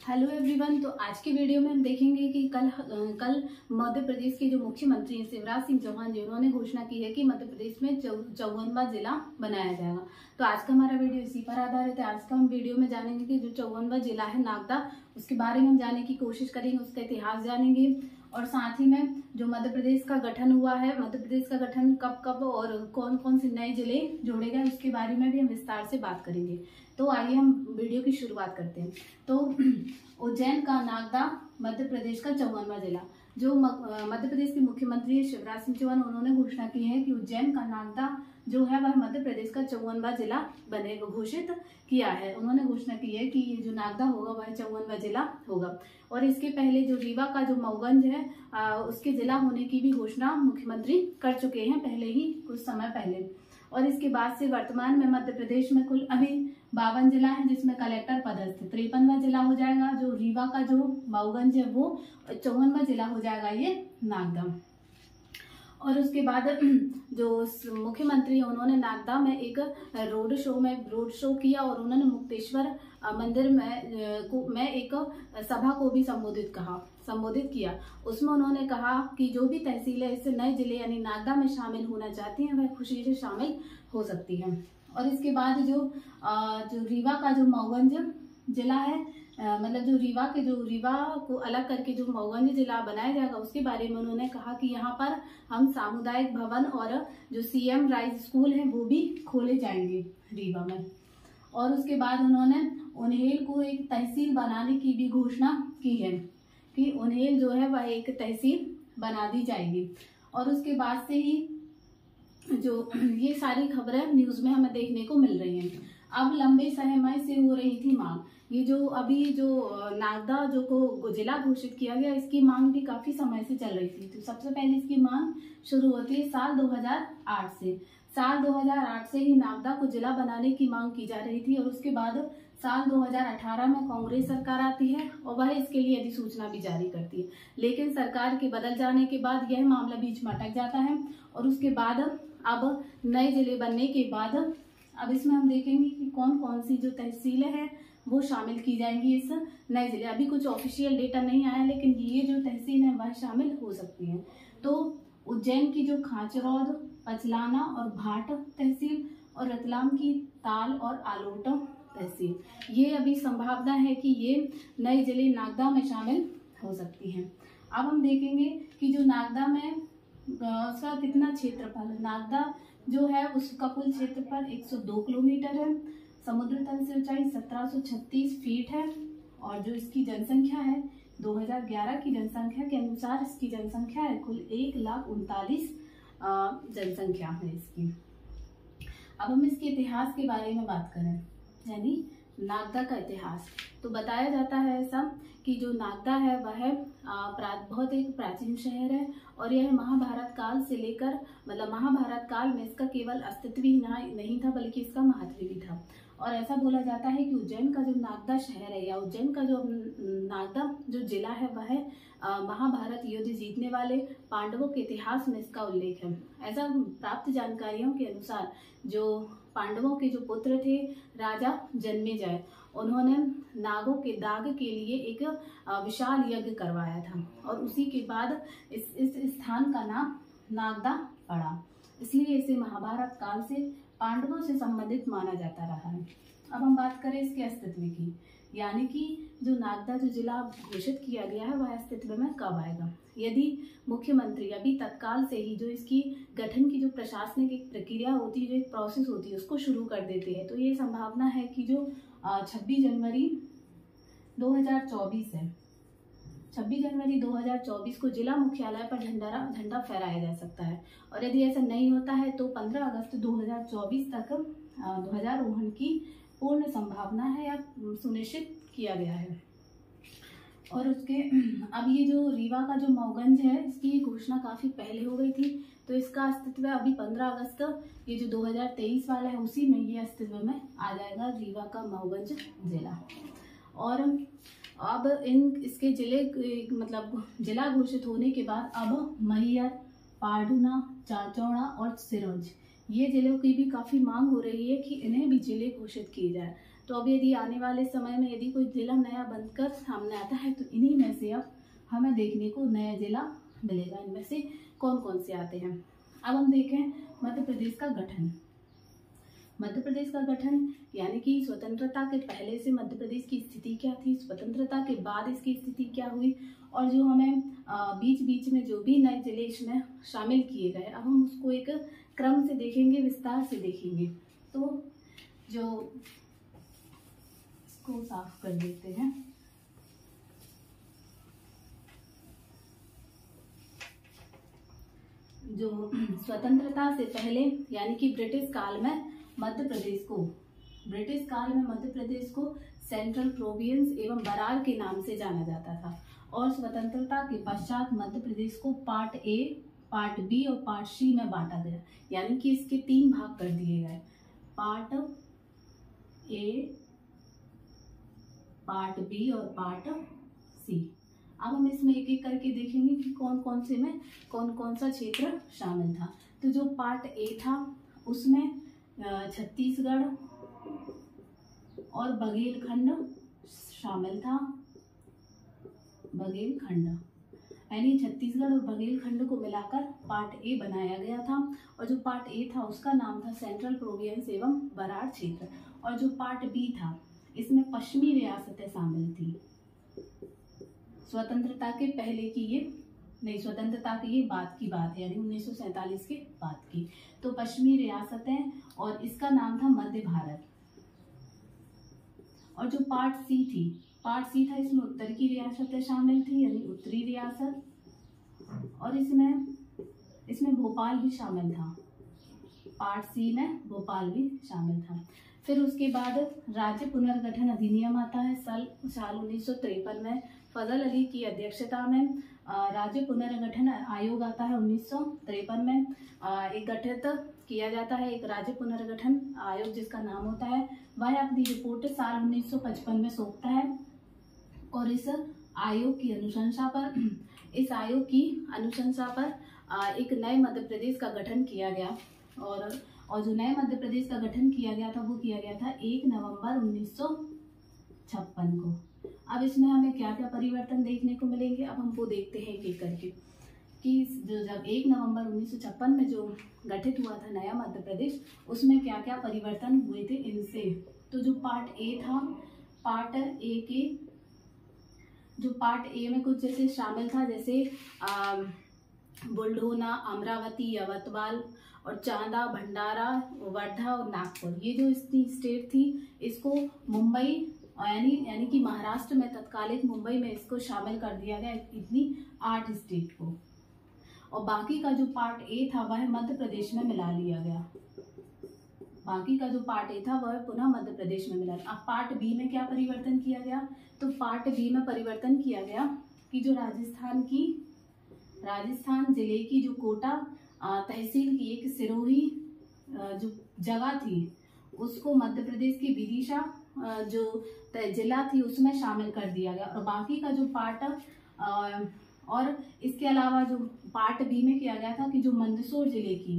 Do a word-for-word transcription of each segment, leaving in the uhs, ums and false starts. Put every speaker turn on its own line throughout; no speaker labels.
Hello everyone. तो आज की वीडियो में हम देखेंगे कि कल कल मध्य प्रदेश के जो मुख्यमंत्री हैं शिवराज सिंह चौहान जी, उन्होंने घोषणा की है कि मध्य प्रदेश में चौवनवा जिला बनाया जाएगा। तो आज का हमारा वीडियो इसी पर आधारित है। आज का हम वीडियो में जानेंगे कि जो चौवनवा जिला है नागदा, उसके बारे में हम जानने की कोशिश करेंगे, उसका इतिहास जानेंगे और साथ ही में जो मध्य प्रदेश का गठन हुआ है, मध्य प्रदेश का गठन कब कब और कौन कौन से नए जिले जोड़े गए, उसके बारे में भी हम विस्तार से बात करेंगे। तो आइए हम वीडियो की शुरुआत करते हैं। तो उज्जैन का नागदा मध्य प्रदेश का चौवनवा जिला, जो मध्य प्रदेश के मुख्यमंत्री शिवराज सिंह चौहान, उन्होंने घोषणा की है कि उज्जैन का नागदा जो है वह मध्य प्रदेश का चौवनवा जिला बनेगा, घोषित किया है। उन्होंने घोषणा की है कि ये जो नागदा होगा वह चौवनवा जिला होगा। और इसके पहले जो रीवा का जो मऊगंज है आ, उसके जिला होने की भी घोषणा मुख्यमंत्री कर चुके हैं पहले ही, कुछ समय पहले। और इसके बाद से वर्तमान में मध्य प्रदेश में कुल अभी बावन जिला है, जिसमें कलेक्टर पदस्थ तिरपनवा जिला हो जाएगा। जो रीवा का जो मऊगंज है वो चौवनवा जिला हो जाएगा, ये नागदा। और उसके बाद जो मुख्यमंत्री उन्होंने नागदा में एक रोड शो में रोड शो किया और उन्होंने मुक्तेश्वर मंदिर में को में एक सभा को भी संबोधित कहा संबोधित किया। उसमें उन्होंने कहा कि जो भी तहसीलें इस नए जिले यानी नागदा में शामिल होना चाहती हैं वह खुशी से शामिल हो सकती हैं। और इसके बाद जो जो रीवा का जो मऊगंज जिला है, मतलब जो रीवा के जो रीवा को अलग करके जो मऊगंज जिला बनाया जाएगा, उसके बारे में उन्होंने कहा कि यहाँ पर हम सामुदायिक भवन और जो सीएम राइज स्कूल है वो भी खोले जाएंगे रीवा में। और उसके बाद उन्होंने उन्हेल को एक तहसील बनाने की भी घोषणा की है कि उन्हेल जो है वह एक तहसील बना दी जाएगी। और उसके बाद से ही जो ये सारी खबरें न्यूज में हमें देखने को मिल रही हैं। अब लंबे समय से हो रही थी मांग, ये जो अभी जो नागदा जो को जिला घोषित किया गया, इसकी मांग भी काफी समय से चल रही थी। तो सबसे पहले इसकी मांग शुरू होती है साल दो हज़ार आठ से। साल दो हज़ार आठ से ही नागदा को जिला बनाने की मांग की जा रही थी। और उसके बाद साल दो हज़ार अठारह में कांग्रेस सरकार आती है और वह इसके लिए अधिसूचना भी जारी करती है। लेकिन सरकार के बदल जाने के बाद यह मामला बीच में अटक जाता है। और उसके बाद अब नए जिले बनने के बाद अब इसमें हम देखेंगे कि कौन कौन सी जो तहसीलें हैं वो शामिल की जाएंगी इस नए जिले। अभी कुछ ऑफिशियल डेटा नहीं आया, लेकिन ये जो तहसील है वह शामिल हो सकती है। तो उज्जैन की जो खाचरौद, पचलाना और भाट तहसील और रतलाम की ताल और आलोट तहसील, ये अभी संभावना है कि ये नए जिले नागदा में शामिल हो सकती हैं। अब हम देखेंगे कि जो नागदा में उसका कितना क्षेत्रफल है। नागदा जो है उसका कुल क्षेत्रफल एक सौ दो किलोमीटर है, समुद्र तल से ऊंचाई सत्रह सौ छत्तीस फीट है। और जो इसकी जनसंख्या है दो हज़ार ग्यारह की जनसंख्या के अनुसार इसकी जनसंख्या है कुल एक लाख उनतालीस जनसंख्या है इसकी। अब हम इसके इतिहास के बारे में बात करें, यानी नागदा का इतिहास, तो बताया जाता है ऐसा कि जो नागदा है वह बहुत एक प्राचीन शहर है और यह महाभारत काल से लेकर मतलब महाभारत काल में इसका केवल अस्तित्व ही नहीं था बल्कि इसका महत्व भी था। और ऐसा बोला जाता है कि उज्जैन का जो नागदा शहर है या उज्जैन का जो नागदा जो जिला है वह महाभारत युद्ध जीतने वाले पांडवों के इतिहास में इसका उल्लेख है। ऐसा प्राप्त जानकारियों के अनुसार जो पांडवों के जो पुत्र थे राजा जन्मेजय, उन्होंने नागों के दाग के लिए एक विशाल यज्ञ करवाया था और उसी के बाद इस इस स्थान का नाम नागदा पड़ा। इसलिए इसे महाभारत काल से पांडवों से संबंधित माना जाता रहा है। अब हम बात करें इसके अस्तित्व की, यानी कि जो नागदा जो जिला घोषित किया गया है वह अस्तित्व में कब आएगा। यदि मुख्यमंत्री अभी तत्काल से ही जो इसकी गठन की जो प्रशासनिक एक प्रक्रिया होती है, जो एक प्रोसेस होती है, उसको शुरू कर देते हैं, तो ये संभावना है कि जो छब्बीस जनवरी दो हज़ार चौबीस है, छब्बीस जनवरी दो हज़ार चौबीस को जिला मुख्यालय पर झंडा झंडा फहराया जा सकता है। और यदि ऐसा नहीं होता है तो पंद्रह अगस्त दो हज़ार चौबीस तक ध्वजारोहण की पूर्ण संभावना है या सुनिश्चित किया गया है। और उसके अब ये जो रीवा का जो मऊगंज है इसकी घोषणा काफ़ी पहले हो गई थी, तो इसका अस्तित्व अभी पंद्रह अगस्त ये जो दो हज़ार तेईस वाला है उसी में ये अस्तित्व में आ जाएगा, रीवा का मऊगंज जिला। और अब इन इसके जिले मतलब जिला घोषित होने के बाद अब मैहर, पाडुना, चाचौड़ा और सिरोंज ये जिलों की भी काफ़ी मांग हो रही है कि इन्हें भी जिले घोषित किए जाए। तो अब यदि आने वाले समय में यदि कोई जिला नया बनकर सामने आता है तो इन्हीं में से अब हमें देखने को नया जिला मिलेगा। इनमें से कौन कौन से आते हैं। अब हम देखें मध्य प्रदेश का गठन। मध्य प्रदेश का गठन यानी कि स्वतंत्रता के पहले से मध्य प्रदेश की स्थिति क्या थी, स्वतंत्रता के बाद इसकी स्थिति क्या हुई, और जो हमें बीच बीच में जो भी नए जिले इसमें शामिल किए गए, अब हम उसको एक क्रम से देखेंगे, विस्तार से देखेंगे। तो जो इसको साफ कर देते हैं। जो स्वतंत्रता से पहले यानी कि ब्रिटिश काल में मध्य प्रदेश को ब्रिटिश काल में मध्य प्रदेश को सेंट्रल प्रोविंस एवं बरार के नाम से जाना जाता था, और स्वतंत्रता के पश्चात मध्य प्रदेश को पार्ट ए, पार्ट बी और पार्ट सी में बांटा गया, यानी कि इसके तीन भाग कर दिए गए, पार्ट ए, पार्ट बी और पार्ट सी। अब हम इसमें एक एक करके देखेंगे कि कौन कौन से में कौन कौन सा क्षेत्र शामिल था। तो जो पार्ट ए था उसमें छत्तीसगढ़ और बघेलखंड शामिल था। बघेलखंड यानी छत्तीसगढ़ और बघेलखंड को मिलाकर पार्ट ए बनाया गया था, और जो पार्ट ए था उसका नाम था सेंट्रल प्रोविंस एवं बरार क्षेत्र। और जो पार्ट बी था इसमें पश्चिमी रियासतें शामिल थी। स्वतंत्रता के पहले की ये नहीं, स्वतंत्रता की ये बाद की बात है, यानी उन्नीस सौ सैंतालीस के बाद की। तो पश्चिमी रियासतें, और इसका नाम था मध्य भारत। और जो पार्ट सी थी पार्ट सी था इसमें उत्तर की रियासतें शामिल थी, यानी उत्तरी रियासत, और इसमें इसमें भोपाल भी शामिल था। पार्ट सी में भोपाल भी शामिल था। फिर उसके बाद राज्य पुनर्गठन अधिनियम आता है साल साल उन्नीस सौ तिरपन में। फजल अली की अध्यक्षता में राज्य पुनर्गठन आयोग आता है उन्नीस सौ तिरपन में। एक गठित किया जाता है एक राज्य पुनर्गठन आयोग जिसका नाम होता है। वह अपनी रिपोर्ट साल उन्नीस सौ पचपन में सौंपता है, और इस आयोग की अनुशंसा पर इस आयोग की अनुशंसा पर एक नए मध्य प्रदेश का गठन किया गया। और और जो नए मध्य प्रदेश का गठन किया गया था वो किया गया था एक नवंबर उन्नीस सौ छप्पन को। अब इसमें हमें क्या क्या परिवर्तन देखने को मिलेंगे, अब हम वो देखते हैं एक एक करके कि जो जब एक नवंबर उन्नीस सौ छप्पन में जो गठित हुआ था नया मध्य प्रदेश, उसमें क्या क्या परिवर्तन हुए थे इनसे। तो जो पार्ट ए था, पार्ट ए के जो पार्ट ए में कुछ जैसे शामिल था, जैसे बुल्ढोना, अमरावती, यवतमाल और चांदा, भंडारा, वर्धा और नागपुर, ये जो इसकी स्टेट थी इसको मुंबई यानी यानी कि महाराष्ट्र में तत्कालिक मुंबई में इसको शामिल कर दिया गया, इतनी आठ स्टेट को। और बाकी का जो पार्ट ए था वह मध्य प्रदेश में मिला लिया गया। बाकी का जो पार्ट ए था वह पुनः मध्य प्रदेश में मिला। अब पार्ट बी में क्या परिवर्तन किया गया, तो पार्ट बी में परिवर्तन किया गया कि जो राजस्थान की राजस्थान जिले की जो कोटा तहसील की एक सिरोही जो जगह थी उसको मध्य प्रदेश की विदिशा जो जिला थी उसमें शामिल कर दिया गया। और बाकी का जो पार्ट और इसके अलावा जो पार्ट बी में किया गया था कि जो मंदसौर जिले की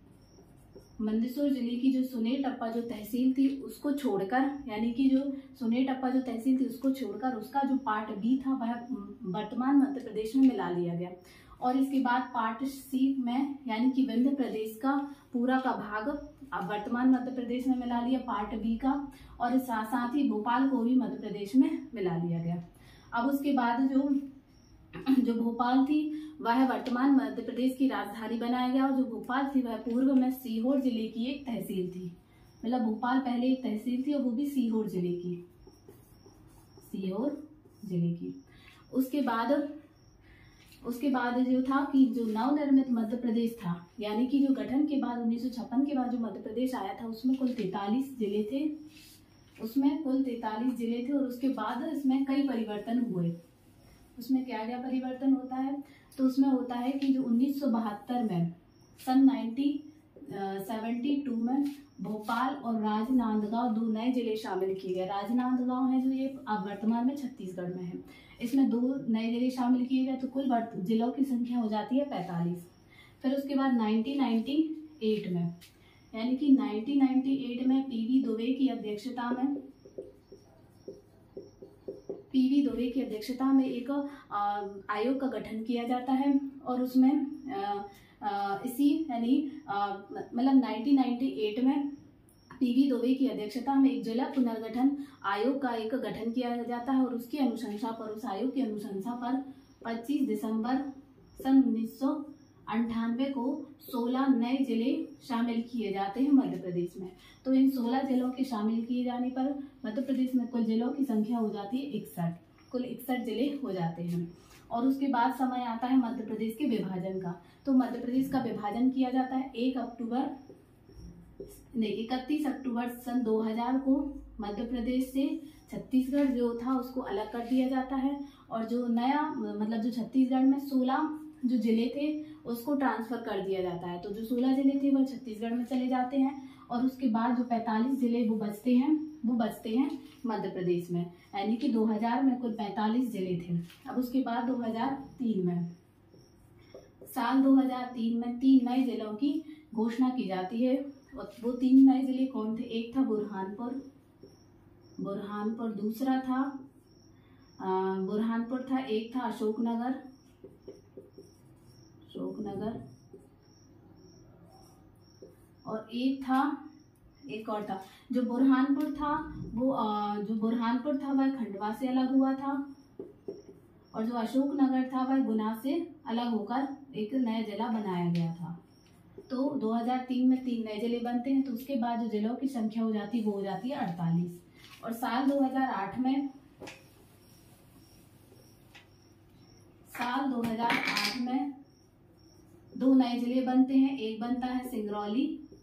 मंदसौर जिले की जो सुनेटप्पा जो तहसील थी उसको छोड़कर, यानी कि जो सुनेटप्पा जो तहसील थी उसको छोड़कर उसका जो पार्ट बी था वह वर्तमान मध्य प्रदेश में मिला लिया गया। और इसके बाद पार्ट सी में यानी कि विंध्य प्रदेश का पूरा का भाग अब वर्तमान मध्य प्रदेश में मिला लिया पार्ट बी का, और साथ साथ ही भोपाल को भी मध्य प्रदेश में मिला लिया गया। अब उसके बाद जो जो भोपाल थी वह वर्तमान मध्य प्रदेश की राजधानी बनाया गया, और जो भोपाल थी वह पूर्व में सीहोर जिले की एक तहसील थी। मतलब भोपाल पहले एक तहसील थी और वो भी सीहोर जिले की सीहोर जिले की उसके बाद उसके बाद जो था कि जो नवनिर्मित मध्य प्रदेश था, यानी कि जो गठन के बाद उन्नीस सौ छप्पन के बाद जो मध्य प्रदेश आया था उसमें कुल तैतालीस जिले थे उसमें कुल तैतालीस जिले थे। और उसके बाद इसमें कई परिवर्तन हुए। उसमें क्या क्या परिवर्तन होता है, तो उसमें होता है कि जो उन्नीस सौ बहत्तर में सन नाइनटी सेवेंटी टू में भोपाल और राजनांदगांव दो नए जिले शामिल किए गए। राजनांदगांव है जो ये अब वर्तमान में छत्तीसगढ़ में है, इसमें दो नए जिले शामिल किए गए, तो कुल जिलों की संख्या हो जाती है पैंतालीस। फिर उसके बाद नाइनटीन नाइंटी एट में यानी कि नाइनटीन नाइंटी एट में पीवी दुबे की अध्यक्षता में पीवी दुबे की अध्यक्षता में एक आयोग का गठन किया जाता है और उसमें आ, आ, इसी यानी मतलब नाइनटीन नाइंटी एट में पीवी दुबे की अध्यक्षता में एक जिला पुनर्गठन आयोग का एक गठन किया जाता है और उसकी अनुशंसा पर उस आयोग की अनुशंसा पर पच्चीस दिसंबर सन उन्नीस सौ अंठानवे को सोलह नए जिले शामिल किए जाते हैं मध्य प्रदेश में। तो इन सोलह जिलों के शामिल किए जाने पर मध्य प्रदेश में कुल जिलों की संख्या हो जाती है इकसठ, कुल इकसठ जिले हो जाते हैं। और उसके बाद समय आता है मध्य प्रदेश के विभाजन का। तो मध्य प्रदेश का विभाजन किया जाता है एक अक्टूबर नहीं इकतीस अक्टूबर सन दो हजार को। मध्य प्रदेश से छत्तीसगढ़ जो था उसको अलग कर दिया जाता है और जो नया मतलब जो छत्तीसगढ़ में सोलह जो जिले थे उसको ट्रांसफर कर दिया जाता है। तो जो सोलह जिले थे वह छत्तीसगढ़ में चले जाते हैं और उसके बाद जो पैंतालीस जिले वो बचते हैं वो बचते हैं मध्य प्रदेश में, यानी कि दो हजार में कुल पैंतालीस जिले थे। अब उसके बाद दो हजार तीन में साल दो हजार तीन में तीन नए जिलों की घोषणा की जाती है और वो तीन नए जिले कौन थे? एक था बुरहानपुर बुरहानपुर दूसरा था आ, बुरहानपुर था, एक था अशोकनगर अशोकनगर और एक था एक और था। जो बुरहानपुर था वो आ, जो बुरहानपुर था वह खंडवा से अलग हुआ था और जो अशोकनगर था वह गुना से अलग होकर एक नया जिला बनाया गया था। तो दो हजार तीन में तीन नए जिले बनते हैं। तो उसके बाद जो जिलों की संख्या हो जाती है वो हो जाती है अड़तालीस। और साल दो हजार आठ में साल दो हजार आठ में दो नए जिले बनते हैं। एक बनता है सिंगरौली,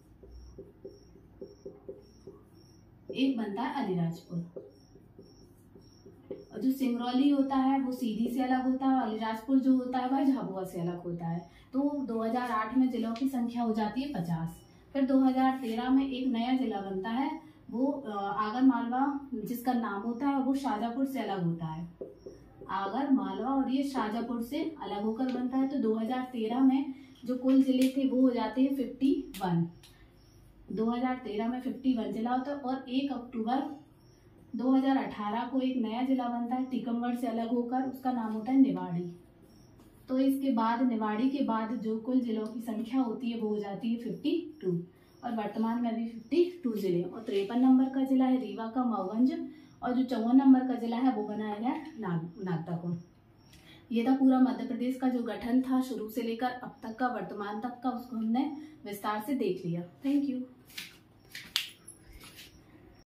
एक बनता है अलीराजपुर। और जो सिंगरौली होता है वो सीधी से अलग होता है, अलीराजपुर जो होता है वह झाबुआ से अलग होता है। तो दो हजार आठ में जिलों की संख्या हो जाती है पचास। फिर दो हजार तेरह में एक नया जिला बनता है, वो आगर मालवा जिसका नाम होता है वो शाजापुर से अलग होता है। आगर मालवा और ये शाजापुर से अलग होकर बनता है। तो दो हजार तेरह में जो कुल जिले थे वो हो जाते हैं इक्यावन। दो हजार तेरह में इक्यावन जिला होता है और एक अक्टूबर दो हजार अठारह को एक नया जिला बनता है टीकमगढ़ से अलग होकर, उसका नाम होता है निवाड़ी। तो इसके बाद निवाड़ी के बाद जो कुल जिलों की संख्या होती है वो हो जाती है बावन और वर्तमान में भी बावन जिले। और तिरपन नंबर का जिला है रीवा का मऊगंज और जो चौवन नंबर का जिला है वो बनाया गया नाग नागदा। ये था पूरा मध्य प्रदेश का जो गठन था शुरू से लेकर अब तक का वर्तमान तक का, उसको हमने विस्तार से देख लिया। Thank you.